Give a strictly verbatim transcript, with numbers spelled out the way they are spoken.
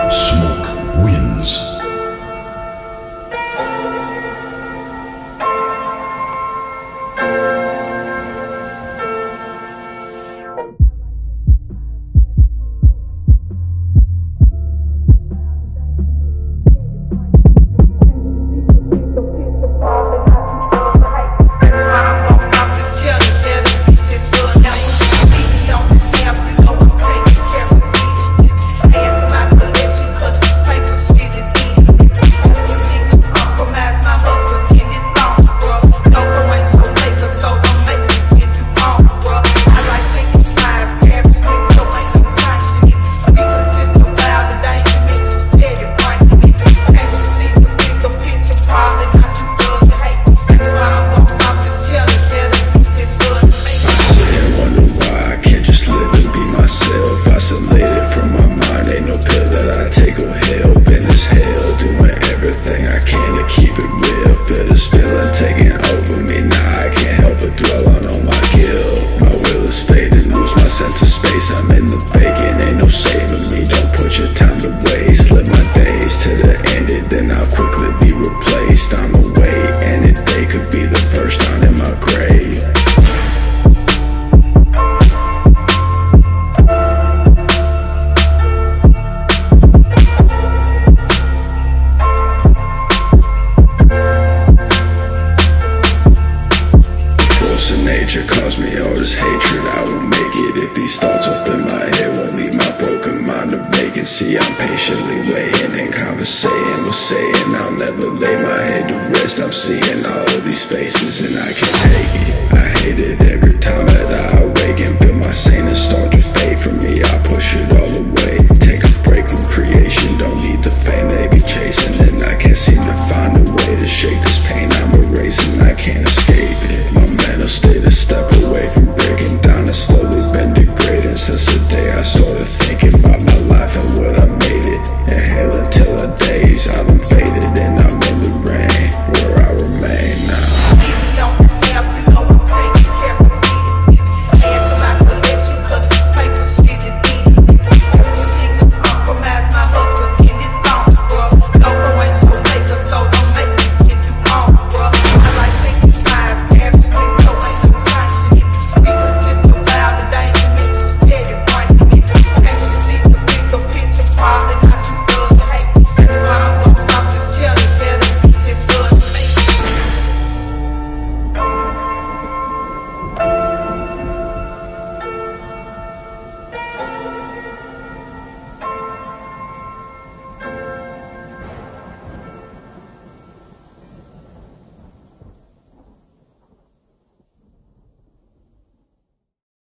Smoke wins. I'm in the vacant, ain't no saving me. Don't put your time to waste. Live my days to the ended, then I'll quickly be replaced. I'm away, and a day could be the first dawn in my grave. Force of nature caused me all this hatred. I will make it if these thoughts up in my head won't leave my broken mind a vacancy. I'm patiently waiting and conversating with saying I'll never lay my head to rest. I'm seeing all of these faces and I can't take it. I hate it.